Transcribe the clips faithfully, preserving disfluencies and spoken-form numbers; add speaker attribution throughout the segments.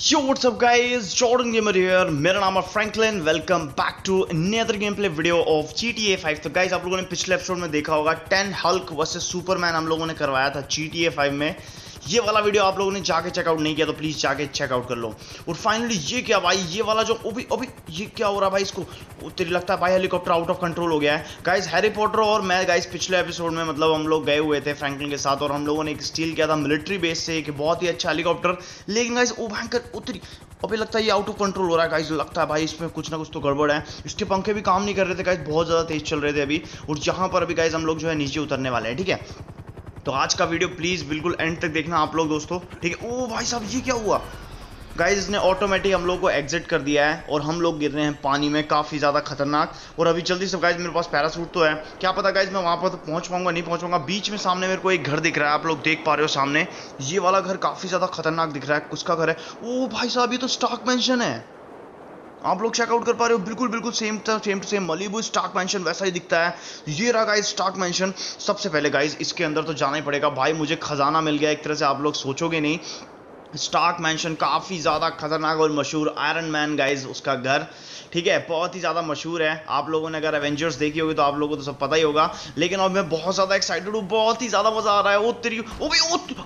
Speaker 1: Yo, what's up guys? Jordan Gamer here. मेरा नाम है Franklin. Welcome back to another game play video of G T A five. तो guys आप लोगों ने पिछले एपिसोड में देखा होगा टेन हल्क वर्सेस सुपरमैन हम लोगों ने करवाया था जी टी ए फाइव में. ये वाला वीडियो आप लोगों ने जाके चेकआउट नहीं किया तो प्लीज जाके चेकआउट कर लो. और फाइनली ये क्या भाई, ये वाला जो अभी अभी ये क्या हो रहा है भाई, इसको तेरी लगता है भाई हेलीकॉप्टर आउट ऑफ कंट्रोल हो गया है. गाइज हैरी पॉटर और मैं गाइज पिछले एपिसोड में मतलब हम लोग गए हुए थे फ्रैंकलिन के साथ और हम लोगों ने एक स्टील किया था मिलिट्री बेस से एक बहुत ही अच्छा हेलीकॉप्टर. लेकिन गाइज वो भयंकर उतरी अभी लगता है ये आउट ऑफ कंट्रोल हो रहा है गाइज. लगता है भाई इसमें कुछ ना कुछ तो गड़बड़ है. इसके पंखे भी काम नहीं कर रहे थे गाइज, बहुत ज़्यादा तेज चल रहे थे अभी. और यहाँ पर अभी गाइज हम लोग जो है नीचे उतरने वाले हैं. ठीक है, तो आज का वीडियो प्लीज़ बिल्कुल एंड तक देखना आप लोग दोस्तों. ठीक है. ओ भाई साहब ये क्या हुआ गाइज, इसने ऑटोमेटिक हम लोग को एग्जिट कर दिया है और हम लोग गिर रहे हैं पानी में काफ़ी ज़्यादा खतरनाक. और अभी जल्दी से गाइज मेरे पास पैरासूट तो है, क्या पता गाइज मैं वहाँ पर तो पहुँच पाऊंगा नहीं पहुँच पाऊंगा. बीच में सामने मेरे को एक घर दिख रहा है, आप लोग देख पा रहे हो सामने. ये वाला घर काफ़ी ज़्यादा खतरनाक दिख रहा है. किसका घर है? ओ भाई साहब ये तो स्टार्क मैंशन है. आप लोग चेकआउट कर पा रहे हो, बिल्कुल बिल्कुल same same to same Malibu Stark mansion वैसा ही दिखता है. ये रहा गाइज स्टार्क मैंशन. सबसे पहले गाइज इसके अंदर तो जाना ही पड़ेगा भाई. मुझे खजाना मिल गया एक तरह से, आप लोग सोचोगे नहीं. स्टार्क मैंशन काफ़ी ज़्यादा खतरनाक और मशहूर आयरन मैन गाइज उसका घर. ठीक है, बहुत ही ज़्यादा मशहूर है. आप लोगों ने अगर एवेंजर्स देखी होगी तो आप लोगों को तो सब पता ही होगा. लेकिन अब मैं बहुत ज़्यादा एक्साइटेड हूँ, बहुत ही ज़्यादा मज़ा आ रहा है. ओ तेरी ओ भाई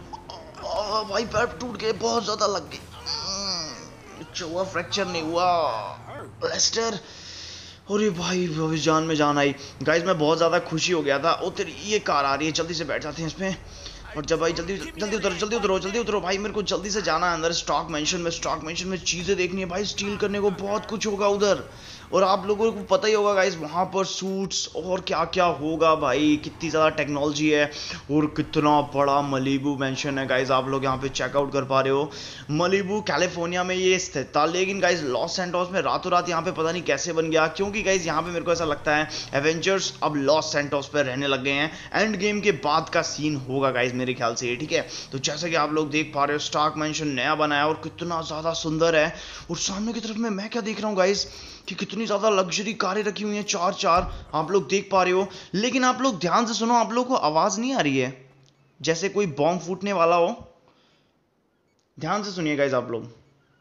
Speaker 1: ओ भाई पैर टूट गए, बहुत ज़्यादा लग गए. हुआ फ्रैक्चर नहीं हुआ लेस्टर. अरे भाई भाई जान में जान आई गाइज. मैं बहुत ज़्यादा खुशी हो गया था. ओ तेरी ये कार आ रही है, जल्दी से बैठ जाते हैं इसमें. और जब भाई जल्दी जल्दी उतरो जल्दी उतरो जल्दी उतरो भाई, मेरे को जल्दी से जाना है अंदर स्टॉक मेंशन में. स्टॉक मेंशन में चीज़ें देखनी है भाई, स्टील करने को बहुत कुछ होगा उधर. और आप लोगों को पता ही होगा गाइस वहाँ पर सूट्स और क्या क्या होगा भाई. कितनी ज़्यादा टेक्नोलॉजी है और कितना बड़ा मलीबू मेंशन है गाइस. आप लोग यहाँ पे चेकआउट कर पा रहे हो. मलीबू कैलिफोर्निया में ये स्थित था, लेकिन गाइस लॉस सैंटोस में रातों रात यहाँ पे पता नहीं कैसे बन गया. क्योंकि गाइस यहाँ पे मेरे को ऐसा लगता है एवेंजर्स अब लॉस सैंटोस पर रहने लग गए हैं. एंड गेम के बाद का सीन होगा गाइस मेरे ख्याल से. ठीक है, तो जैसा कि आप लोग देख पा रहे हो स्टार्क मेंशन नया बना है और कितना ज़्यादा सुंदर है. और सामने की तरफ में मैं क्या देख रहा हूँ गाइस कि कितनी ज़्यादा लग्जरी कारें रखी हुई हैं, चार चार आप लोग देख पा रहे हो. लेकिन आप लोग ध्यान से सुनो, आप लोग को आवाज़ नहीं आ रही है जैसे कोई बॉम्ब फूटने वाला हो. ध्यान से सुनिए गाइस आप लोग.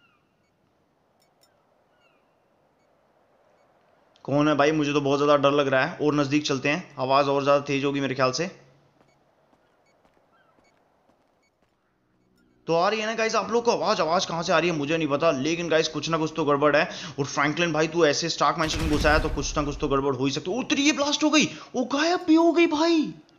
Speaker 1: कौन है भाई? मुझे तो बहुत ज़्यादा डर लग रहा है. और नज़दीक चलते हैं, आवाज़ और ज़्यादा तेज होगी मेरे ख्याल से. तो आ रही है ना गाइस आप लोग को आवाज? आवाज कहाँ से आ रही है मुझे नहीं पता, लेकिन गाइस कुछ ना कुछ तो गड़बड़ है. और फ्रैंकलिन भाई तू ऐसे स्टार्क मैंशन में घुसा है तो कुछ ना कुछ तो गड़बड़ हो ही सकती है. उतरी ये ब्लास्ट हो गई, वो गायब भी हो गई भाई.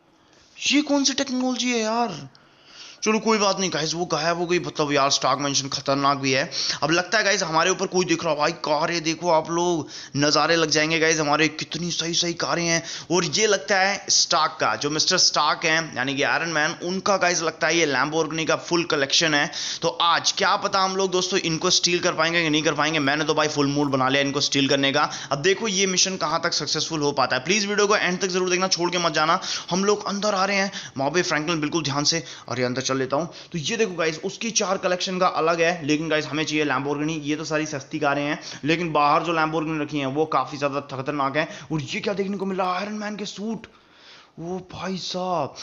Speaker 1: ये कौन सी टेक्नोलॉजी है यार? चलो कोई बात नहीं गाइस, वो गायब हो गई. मतलब यार स्टार्क मेंशन खतरनाक भी है. अब लगता है गाइस हमारे ऊपर कोई दिख रहा भाई. कारें देखो आप लोग, नज़ारे लग जाएंगे गाइस हमारे. कितनी सही सही कारें हैं. और ये लगता है स्टार्क का, जो मिस्टर स्टार्क हैं यानी कि आयरन मैन, उनका गाइस लगता है ये लैम्बोर्गिनी का फुल कलेक्शन है. तो आज क्या पता हम लोग दोस्तों इनको स्टील कर पाएंगे कि नहीं कर पाएंगे. मैंने तो भाई फुल मूड बना लिया इनको स्टील करने का. अब देखो ये मिशन कहाँ तक सक्सेसफुल हो पाता है. प्लीज़ वीडियो को एंड तक जरूर देखना, छोड़ के मत जाना. हम लोग अंदर आ रहे हैं मॉबे फ्रैंकलिन, बिल्कुल ध्यान से. अरे अंदर चल लेता हूँ. तो ये देखो गाइस उसकी चार कलेक्शन का अलग है, लेकिन गाइस हमें चाहिए लैम्बोर्गिनी. ये तो सारी सस्ती कारें हैं, लेकिन बाहर जो लैम्बोर्गिनी रखी हैं वो काफी ज्यादा खतरनाक है. और ये क्या देखने को मिल रहा है? आयरन मैन के सूट. वो भाई साहब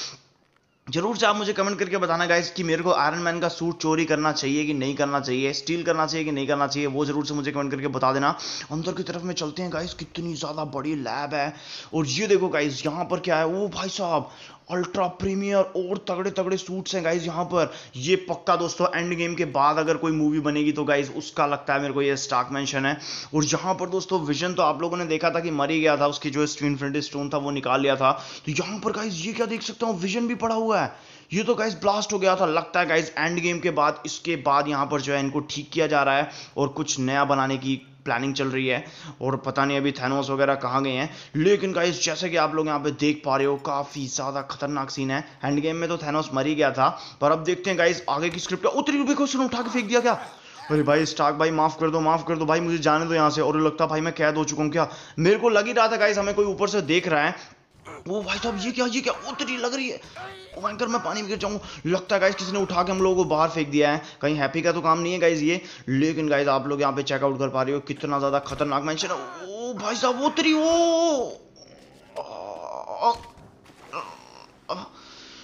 Speaker 1: जरूर से आप मुझे कमेंट करके बताना गाइस कि मेरे को आयरन मैन का सूट चोरी करना चाहिए कि नहीं करना चाहिए, स्टील करना चाहिए कि नहीं करना चाहिए. वो जरूर से मुझे कमेंट करके बता देना. अंदर की तरफ में चलते हैं गाइस. कितनी ज़्यादा बड़ी लैब है. और ये देखो गाइस यहाँ पर क्या है. वो भाई साहब अल्ट्रा प्रीमियर और तगड़े तगड़े सूट्स हैं गाइस यहाँ पर. ये पक्का दोस्तों एंड गेम के बाद अगर कोई मूवी बनेगी तो गाइस उसका लगता है मेरे को ये स्टार्क मेंशन है. और यहाँ पर दोस्तों विजन तो आप लोगों ने देखा था कि मर ही गया था, उसकी जो इन्फिनिटी स्टोन था वो निकाल लिया था. तो यहाँ पर गाइस ये क्या देख सकता हूँ, विजन भी पड़ा हुआ है. ये तो गाइस ब्लास्ट हो गया था. लगता है गाइस एंड गेम के बाद इसके बाद यहाँ पर जो है इनको ठीक किया जा रहा है और कुछ नया बनाने की प्लानिंग चल रही है. और पता नहीं अभी थैनोस वगैरह कहाँ गए हैं. लेकिन गाइस जैसे कि आप लोग यहाँ पे देख पा रहे हो काफी ज्यादा खतरनाक सीन है. एंड गेम में तो थैनोस मर ही गया था, पर अब देखते हैं गाइस आगे की स्क्रिप्ट. उतरी देखो उसने उठा के फेंक दिया क्या. अरे भाई स्टार्क भाई माफ कर दो माफ कर दो भाई, मुझे जाने दो यहाँ से. और लगता भाई मैं कैद हो चुका हूँ क्या. मेरे को लग ही रहा था गाइस हमें कोई ऊपर से देख रहा है. वो भाई साहब ये क्या ये क्या उतरी लग रही है. भयंकर मैं पानी में गिर जाऊँ. लगता है गाइस किसी ने उठा के हम लोगों को बाहर फेंक दिया है. कहीं हैप्पी का तो काम नहीं है गाइस ये. लेकिन गाइस आप लोग यहाँ पे चेकआउट कर पा रहे हो कितना ज्यादा खतरनाक मेंशन है. ओ भाई साहब उतरी. ओ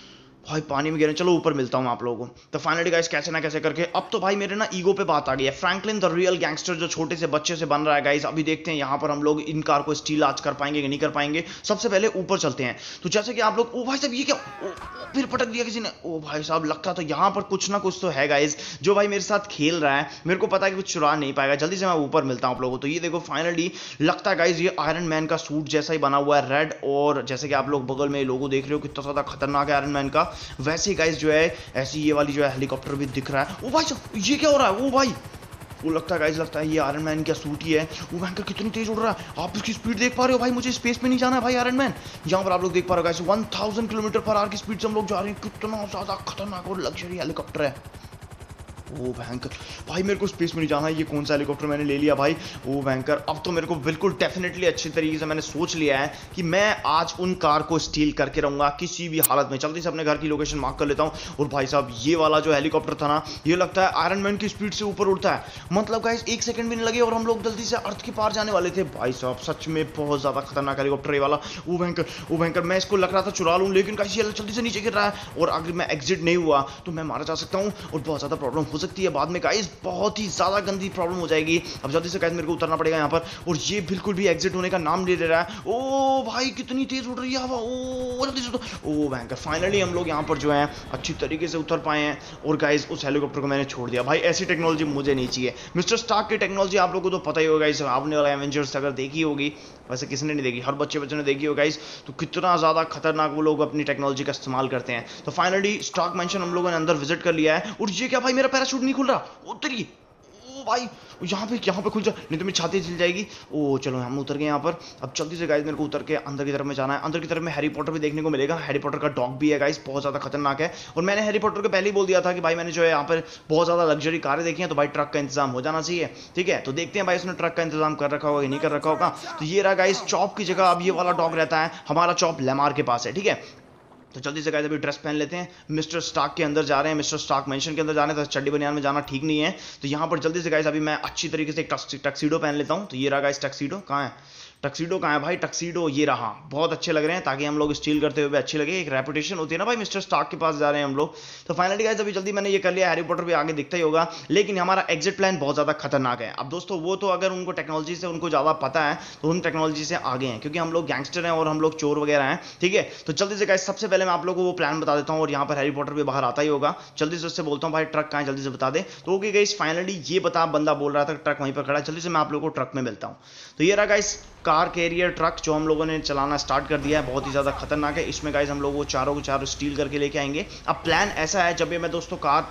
Speaker 1: भाई पानी में गिरे, चलो ऊपर मिलता हूँ आप लोगों को। तो फाइनली गाइस कैसे ना कैसे करके अब तो भाई मेरे ना ईगो पे बात आ गई है। फ्रैंकलिन द रियल गैंगस्टर जो छोटे से बच्चे से बन रहा है गाइस, अभी देखते हैं यहाँ पर हम लोग इन कार को स्टील आज कर पाएंगे कि नहीं कर पाएंगे। सबसे पहले ऊपर चलते हैं। तो जैसे कि आप लोग, ओ भाई साहब ये क्या, ओ, फिर पटक दिया किसी ने। ओ भाई साहब लगता तो यहाँ पर कुछ ना कुछ तो है गाइस, जो भाई मेरे साथ खेल रहा है, मेरे को पता है कि कुछ चुरा नहीं पाएगा। जल्दी से मैं ऊपर मिलता हूँ आप लोगों को। तो ये देखो फाइनली लगता है गाइस ये आयरन मैन का सूट जैसा ही बना हुआ है, रेड, और जैसे कि आप लोग बगल में लोगो देख रहे हो कितना ज्यादा खतरनाक है आयरन मैन का, वैसे गाइस जो है ऐसी ये वाली जो है हेलीकॉप्टर भी दिख रहा है। ओ भाई साहब ये क्या हो रहा है, ओ भाई वो लगता है गाइस, लगता है ये आयरन मैन का सूट ही है। वो भयंकर कितनी तेज उड़ रहा है, आप इसकी स्पीड देख पा रहे हो भाई, मुझे स्पेस में नहीं जाना है भाई आयरन मैन। यहाँ पर आप लोग देख पा रहे हो guys one thousand kilometer per hour की स्पीड से हम लोग जा रहे हैं, कितना ज्यादा खतरनाक और लग्जरी हेलीकॉप्टर है। ओ भयंकर भाई मेरे को स्पेस में नहीं जाना है, ये कौन सा हेलीकॉप्टर मैंने ले लिया भाई। ओ भयंकर अब तो मेरे को बिल्कुल डेफिनेटली अच्छी तरीके से मैंने सोच लिया है कि मैं आज उन कार को स्टील करके रहूंगा किसी भी हालत में। जल्दी से अपने घर की लोकेशन मार्क कर लेता हूँ। और भाई साहब ये वाला जो हेलीकॉप्टर था ना, ये लगता है आयरन मैन की स्पीड से ऊपर उड़ता है, मतलब गाइस एक सेकंड भी नहीं लगे और हम लोग जल्दी से अर्थ के पार जाने वाले थे। भाई साहब सच में बहुत ज्यादा खतरनाक हेलीकॉप्टर ये वाला। ओ भयंकर ओ भयंकर मैं इसको लग रहा था चुरा लूं, लेकिन गाइस ये जल्दी से नीचे गिर रहा है, और अगर मैं एग्जिट नहीं हुआ तो मैं मारा जा सकता हूँ और बहुत ज्यादा प्रॉब्लम हो सकती है बाद में गाइस, बहुत ही ज्यादा गंदी प्रॉब्लम हो जाएगी। अब जल्दी से गाइस मेरे को उतरना पड़ेगा यहाँ पर, और ये बिल्कुल भी एग्जिट होने का नाम नहीं ले रहा है। ओ भाई कितनी तेज उड़ रही है हवा, ओ जल्दी से। ओ भयंकर फाइनली हम लोग यहाँ पर जो है अच्छी तरीके से उतर पाए हैं, और गाइस उस हेलीकॉप्टर को मैंने छोड़ दिया। भाई ऐसी टेक्नोलॉजी मुझे नहीं चाहिए। मिस्टर स्टार्क की टेक्नोलॉजी आप लोगों को तो पता ही होगा, इस आपने वाला एवेंजर्स अगर देखी होगी, वैसे किसने नहीं देखी, हर बच्चे बच्चे ने देखी होगा गाइस, तो कितना ज्यादा खतरनाक वो लोग अपनी टेक्नोलॉजी का इस्तेमाल करते हैं। तो फाइनली स्टार्क मेंशन हम लोगों ने अंदर विजिट कर लिया है। और ये क्या भाई मेरा पैराशूट नहीं खुल रहा, उतरी भाई यहाँ पे यहाँ पे खुल जा, नहीं तो मेरी छाती जल जाएगी। ओ चलो हम उतर गए यहाँ पर। अब जल्दी से गाइस मेरे को उतर के अंदर की तरफ में जाना है। अंदर की तरफ में हैरी पॉटर भी देखने को मिलेगा, हैरी पॉटर का डॉग भी है गाइस, बहुत ज्यादा खतरनाक है। और मैंने हैरी पॉटर को पहले ही बोल दिया था कि भाई मैंने जो है यहाँ पर बहुत ज्यादा लग्जरी कारें देखी हैं, तो भाई ट्रक का इंतजाम हो जाना चाहिए। ठीक है, तो देखते हैं भाई उसने ट्रक का इंतजाम कर रखा होगा कि नहीं कर रखा होगा। तो ये रहा गाइस चॉप की जगह अब ये वाला डॉग रहता है, हमारा चॉप लेमार के पास है। ठीक है, तो जल्दी से गाइस अभी ड्रेस पहन लेते हैं। मिस्टर स्टार्क के अंदर जा रहे हैं, मिस्टर स्टार्क मेंशन के अंदर जाने, तो चड्डी बनियान में जाना ठीक नहीं है। तो यहाँ पर जल्दी से गाइस अभी मैं अच्छी तरीके से एक टक्सीडो पहन लेता हूँ। तो ये रहा गाइस टक्सीडो, कहाँ है टक्सीडो, कहाँ है भाई टक्सीडो, ये रहा। बहुत अच्छे लग रहे हैं, ताकि हम लोग स्टील करते हुए अच्छे लगे, एक रेपुटेशन होती है ना भाई, मिस्टर स्टार्क के पास जा रहे हैं हम लोग। तो फाइनली गाइस अभी जल्दी मैंने ये कर लिया, हैरी पॉटर भी आगे दिखता ही होगा, लेकिन हमारा एग्जिट प्लान बहुत ज्यादा खतरनाक है। अब दोस्तों वो तो अगर उनको टेक्नोलॉजी से उनको ज्यादा पता है तो उन टेक्नोलॉजी से आगे हैं, क्योंकि हम लोग गैंगस्टर हैं और हम लोग चोर वगैरह हैं। ठीक है, तो जल्दी से गाइस सबसे पहले मैं आप लोगों को वो प्लान बता देता हूँ, और यहाँ पर हैरी पॉटर भी बाहर आता ही होगा। जल्दी से उससे बोलता हूँ भाई ट्रक कहाँ है, जल्दी से बता दे। तो ओके गाइस फाइनली ये बता, बंदा बोल रहा था ट्रक वहीं पर खड़ा है, जल्दी से मैं आप लोगों को ट्रक में मिलता हूँ। तो ये रहा गाइस कार कैरियर ट्रक जो हम लोगों ने चलाना स्टार्ट कर दिया है, बहुत ही ज़्यादा खतरनाक है। इसमें गाइस हम लोग वो चारों को चारों स्टील करके लेके आएंगे। अब प्लान ऐसा है, जब ये मैं दोस्तों कार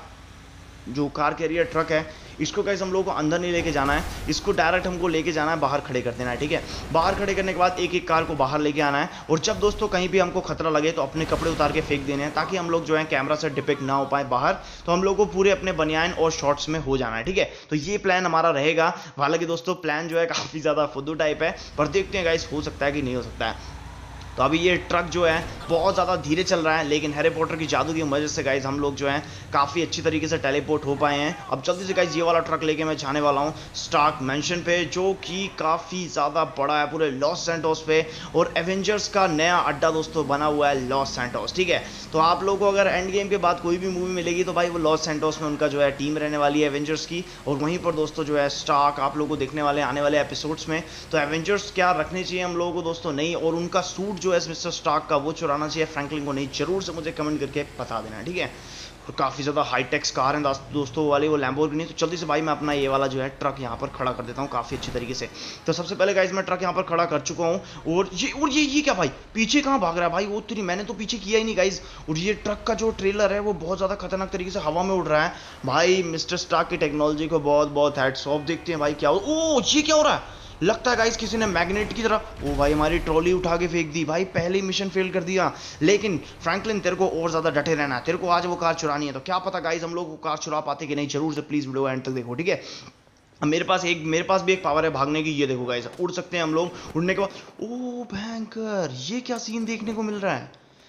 Speaker 1: जो कार कैरियर ट्रक है, इसको गाइस हम लोगों को अंदर नहीं लेके जाना है, इसको डायरेक्ट हमको लेके जाना है, बाहर खड़े कर देना है। ठीक है, बाहर खड़े करने के बाद एक एक कार को बाहर लेके आना है, और जब दोस्तों कहीं भी हमको खतरा लगे तो अपने कपड़े उतार के फेंक देने हैं, ताकि हम लोग जो है कैमरा से डिपिक्ट ना हो पाए बाहर, तो हम लोग को पूरे अपने बनियान और शॉर्ट्स में हो जाना है। ठीक है, तो ये प्लान हमारा रहेगा। हालांकि दोस्तों प्लान जो है काफ़ी ज़्यादा फुद्दू टाइप है, पर देखते हैं गाइस हो सकता है कि नहीं हो सकता है। तो अभी ये ट्रक जो है बहुत ज़्यादा धीरे चल रहा है, लेकिन हैरी पॉटर की जादू की वजह से गाइस हम लोग जो है काफ़ी अच्छी तरीके से टेलीपोर्ट हो पाए हैं। अब जल्दी से गाइस ये वाला ट्रक लेके मैं जाने वाला हूँ स्टार्क मेंशन पे, जो कि काफ़ी ज़्यादा बड़ा है पूरे लॉस सैंटोस पे, और एवेंजर्स का नया अड्डा दोस्तों बना हुआ है लॉस सैंटोस। ठीक है, तो आप लोगों को अगर एंड गेम के बाद कोई भी मूवी मिलेगी तो भाई वो लॉस सैंटोस में उनका जो है टीम रहने वाली है एवेंजर्स की, और वहीं पर दोस्तों जो है स्टार्क आप लोगों को देखने वाले आने वाले एपिसोड्स में। तो एवेंजर्स क्या रखने चाहिए हम लोगों को दोस्तों, नहीं, और उनका सूट जो है मिस्टर स्टार्क का वो चुराना चाहिए फ्रैंकलिन को, नहीं, जरूर से मुझे कमेंट करके बता देना। ठीक है, और काफ़ी ज़्यादा हाईटेक्स कार है दोस्तों वाली वो लैम्बोर्गिनी। तो जल्दी से भाई मैं अपना ये वाला जो है ट्रक यहाँ पर खड़ा कर देता हूँ काफ़ी अच्छी तरीके से। तो सबसे पहले गाइस मैं ट्रक यहाँ पर खड़ा कर चुका हूँ, और ये और ये ये क्या भाई पीछे कहाँ भाग रहा है भाई, वो तेरी मैंने तो पीछे किया ही नहीं गाइस। और ये ट्रक का जो ट्रेलर है वो बहुत ज़्यादा खतरनाक तरीके से हवा में उड़ रहा है भाई। मिस्टर स्टार्क की टेक्नोलॉजी को बहुत बहुत हैट्स ऑफ। देखते हैं भाई क्या हो। ओ ये क्या हो रहा है, लगता है गाइस किसी ने मैग्नेट की तरह, ओ भाई हमारी ट्रॉली उठा के फेंक दी भाई, पहले ही मिशन फेल कर दिया। लेकिन फ्रैंकलिन तेरे को और ज्यादा डटे रहना है, तेरे को आज वो कार चुरानी है, तो क्या पता गाइस हम लोग वो कार चुरा पाते कि नहीं। जरूर से प्लीज वीडियो एंड तक देखो। ठीक है, मेरे पास एक मेरे पास भी एक पावर है भागने की, ये देखो गाइस उड़ सकते हैं हम लोग। उड़ने के बाद ओ भयंकर ये क्या सीन देखने को मिल रहा है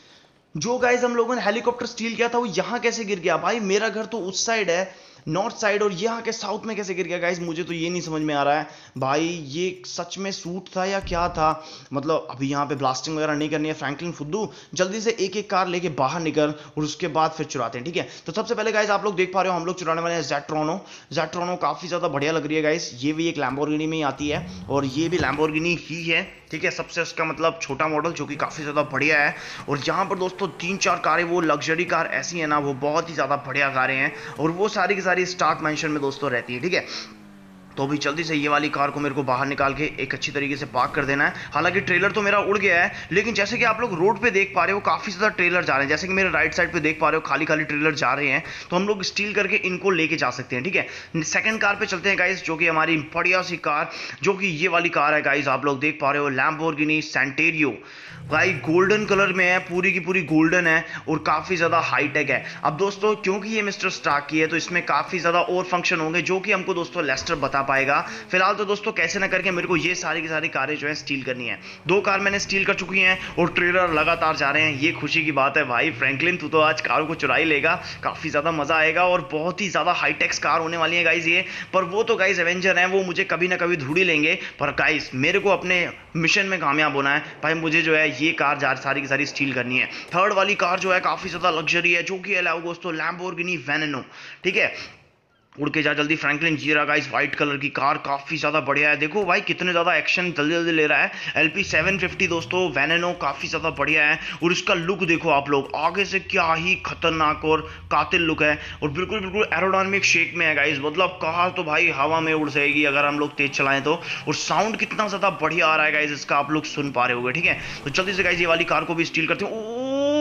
Speaker 1: जो गाइज हम लोगों ने हेलीकॉप्टर स्टील किया था वो यहाँ कैसे गिर गया भाई? मेरा घर तो उस साइड है, नॉर्थ साइड, और यहाँ के साउथ में कैसे गिर गया गाइज? मुझे तो ये नहीं समझ में आ रहा है भाई, ये सच में सूट था या क्या था? मतलब अभी यहाँ पे ब्लास्टिंग वगैरह नहीं करनी है। फ्रैंकलिन फुद्दू जल्दी से एक एक कार लेके बाहर निकल और उसके बाद फिर चुराते हैं, ठीक है? तो सबसे पहले गाइज आप लोग देख पा रहे हो हम लोग चुराने वाले हैं ज़ेट्रोनो। ज़ेट्रोनो काफी ज्यादा बढ़िया लग रही है गाइज, ये भी एक लैम्बोर्गिनी में ही आती है और ये भी लैम्बोर्गिनी ही है, ठीक है? सबसे उसका मतलब छोटा मॉडल जो कि काफी ज्यादा बढ़िया है। और यहाँ पर दोस्तों तीन चार कारें वो लग्जरी कार ऐसी है ना, वो बहुत ही ज्यादा बढ़िया कारें हैं और वो सारी की सारी स्टार्क मैंशन में दोस्तों रहती है, ठीक है? तो अभी जल्दी से ये वाली कार को मेरे को बाहर निकाल के एक अच्छी तरीके से पार्क कर देना है। हालांकि ट्रेलर तो मेरा उड़ गया है, लेकिन जैसे कि आप लोग रोड पे देख पा रहे हो काफी ज्यादा ट्रेलर जा रहे हैं। जैसे कि मेरे राइट साइड पे देख पा रहे हो खाली खाली ट्रेलर जा रहे हैं, तो हम लोग स्टील करके इनको लेके जा सकते हैं, ठीक है? सेकंड कार पे चलते हैं गाइस, जो कि हमारी बढ़िया सी कार, जो कि ये वाली कार है गाइस, आप लोग देख पा रहे हो लैम्बोर्गिनी सेंटेरियो। भाई गोल्डन कलर में है, पूरी की पूरी गोल्डन है और काफी ज्यादा हाईटेक है। अब दोस्तों क्योंकि ये मिस्टर स्टार्क की है तो इसमें काफी ज्यादा और फंक्शन होंगे, जो कि हमको दोस्तों लेस्टर बता पाएगा। फिलहाल तो दोस्तों कैसे ना करके मेरे को ये सारी की सारी कारें जो है स्टील करनी है। दो कार मैंने स्टील कर चुकी हैं और ट्रेलर लगातार जा रहे हैं, ये खुशी की बात है भाई। फ्रैंकलिन तू तो आज कार को चुरा ही लेगा, काफी ज्यादा मजा आएगा और बहुत ही ज्यादा हाईटेक्स कार होने वाली है गाइज ये। पर वो तो गाइज एवेंजर है, वो मुझे कभी ना कभी ढूंढ ही लेंगे। पर गाइज मेरे को अपने मिशन में कामयाब होना है भाई, मुझे जो है ये कार जा सारी की सारी स्टील करनी है। थर्ड वाली कार जो है काफी ज्यादा लग्जरी है, जो कि है दोस्तों लैम्बोर्गिनी वेनेनो, ठीक है? उड़ के जा जल्दी। फ्रैंकलिन जी रहा गाइस, व्हाइट कलर की कार काफी ज्यादा बढ़िया है। देखो भाई कितने ज्यादा एक्शन जल्दी जल्दी ले रहा है। एलपी सेवन फिफ्टी दोस्तों वेनेनो काफी ज्यादा बढ़िया है और इसका लुक देखो आप लोग, आगे से क्या ही खतरनाक और कातिल लुक है और बिल्कुल बिल्कुल एरोडायनामिक शेक में है गाइस। मतलब कार तो भाई हवा में उड़ जाएगी अगर हम लोग तेज चलाएं तो। और साउंड कितना ज्यादा बढ़िया आ रहा है गाइस इसका, आप लोग सुन पा रहे होंगे, ठीक है? तो जल्दी से गाइस ये वाली कार को भी स्टील करते हैं।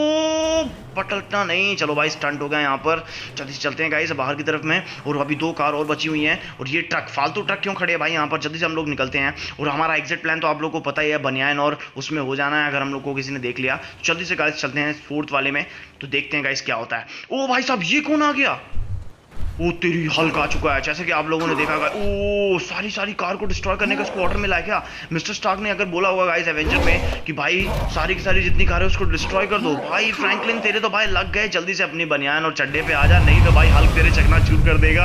Speaker 1: पटलना नहीं, चलो भाई स्टंट हो गया यहाँ पर। जल्दी से चलते हैं गाइस बाहर की तरफ में, और अभी दो कार और बची हुई हैं। और ये ट्रक, फालतू ट्रक क्यों खड़े हैं भाई यहाँ पर? जल्दी से हम लोग निकलते हैं। और हमारा एग्जिट प्लान तो आप लोग को पता ही है, बनियान और उसमें हो जाना है अगर हम लोग को किसी ने देख लिया। जल्दी से गाइस चलते हैं फोर्थ वाले में, तो देखते हैं गाइस क्या होता है। ओ भाई साहब ये कौन आ गया? वो तेरी हल्क आ चुका है, जैसे कि आप लोगों ने देखा होगा। ओ सारी सारी कार को डिस्ट्रॉय करने का उसको ऑर्डर मिला है क्या? मिस्टर स्टार्क ने अगर बोला होगा गाइस एवेंजर में कि भाई सारी की सारी जितनी कारें उसको डिस्ट्रॉय कर दो। भाई फ्रैंकलिन तेरे तो भाई लग गए, जल्दी से अपनी बनियान और चड्डे पे आ जा, नहीं तो भाई हल्क तेरे चकनाचूर कर देगा।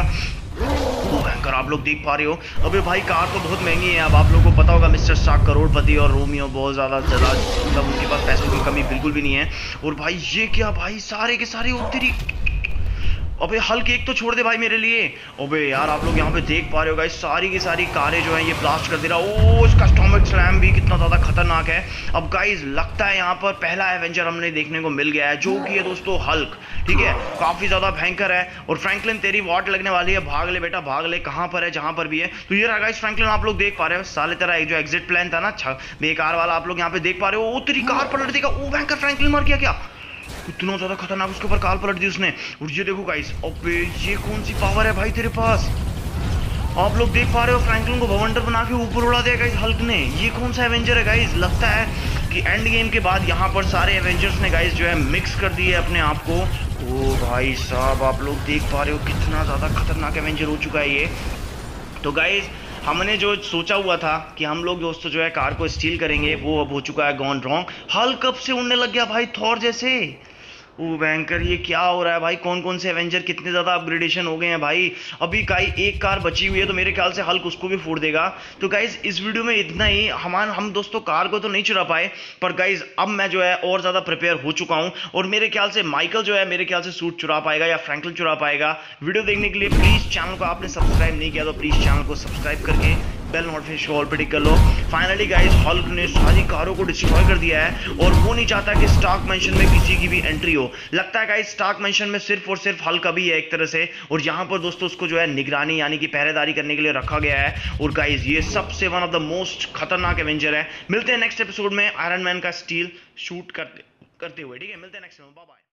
Speaker 1: भयंकर आप लोग देख पा रहे हो। अबे भाई कार तो बहुत महंगी है, अब आप लोगों को पता होगा मिस्टर स्टार्क करोड़पति और रोमियो बहुत ज्यादा ज्यादा, मतलब उनके पास पैसों की कमी बिल्कुल भी नहीं है। और भाई ये क्या भाई, सारे के सारे तेरी, अबे हल्क एक तो छोड़ दे भाई मेरे लिए। अबे यार आप लोग यहाँ पे देख पा रहे हो गाइस, सारी की सारी कारें जो हैं ये ब्लास्ट कर दे रहा। ओ इसका स्टॉमक स्लैम भी कितना ज्यादा खतरनाक है। अब गाइस लगता है यहाँ पर पहला एवेंजर हमने देखने को मिल गया है, जो कि है दोस्तों हल्क, ठीक है? काफी ज्यादा भयंकर है। और फ्रैंकलिन तेरी वॉट लगने वाली है, भाग ले बेटा भाग ले, कहाँ पर है? जहां पर भी है। तो ये रहा गाइस फ्रैंकलिन, आप लोग देख पा रहे हो। साले तेरा एक जो एग्जिट प्लान था ना बेकार वाला, आप लोग यहाँ पे देख पा रहे हो। ओ तेरी कार पलट देगा। ओ भयंकर फ्रैंकलिन मर गया क्या? इतना ज्यादा खतरनाक उसके ऊपर कार पलट दी उसने। और ये देखो गाइस, अबे ये कौन सी पावर है भाई तेरे पास? आप लोग देख पा रहे हो फ्रैंकलिन को भवंडर बना के ऊपर उड़ा दिया गाइस हल्क ने। ये कौन सा एवेंजर है गाइस? लगता है कि एंड गेम के बाद यहाँ पर सारे एवेंजर्स ने गाइस जो है मिक्स कर दिए अपने आप को। ओ भाई साहब आप लोग देख पा रहे हो कितना ज्यादा खतरनाक एवेंजर हो चुका है ये। तो गाइस हमने जो सोचा हुआ था कि हम लोग दोस्तों जो है कार को स्टील करेंगे, वो अब हो चुका है गॉन रॉन्ग। हल्क कब से उड़ने लग गया भाई थॉर जैसे? ओ भयंकर ये क्या हो रहा है भाई? कौन कौन से एवेंजर कितने ज्यादा अपग्रेडेशन हो गए हैं भाई। अभी गाइस एक कार बची हुई है, तो मेरे ख्याल से हल्क उसको भी फोड़ देगा। तो गाइस इस वीडियो में इतना ही। हमारे हम दोस्तों कार को तो नहीं चुरा पाए, पर गाइस अब मैं जो है और ज्यादा प्रिपेयर हो चुका हूं और मेरे ख्याल से माइकल जो है मेरे ख्याल से सूट चुरा पाएगा या फ्रैंकलिन चुरा पाएगा। वीडियो देखने के लिए प्लीज चैनल को आपने सब्सक्राइब नहीं किया तो प्लीज चैनल को सब्सक्राइब करके बेल नोटिफिकेशन ऑल पे टिक कर लो। फाइनली गाइस हल्क ने सारी कारों को डिस्ट्रॉय कर दिया है और वो नहीं चाहता कि स्टार्क मैंशन में किसी की भी एंट्री हो। लगता है गाइस स्टार्क मैंशन में सिर्फ और सिर्फ हल्क अभी है एक तरह से, और यहाँ पर दोस्तों उसको जो है निगरानी यानी कि पहरेदारी करने के लिए रखा गया है। और गाइस ये सबसे वन ऑफ द मोस्ट खतरनाक एवेंजर है। मिलते हैं नेक्स्ट एपिसोड में आयरन मैन का स्टील शूट करते करते हुए, ठीक है? मिलते हैं नेक्स्ट में, बाय बाय।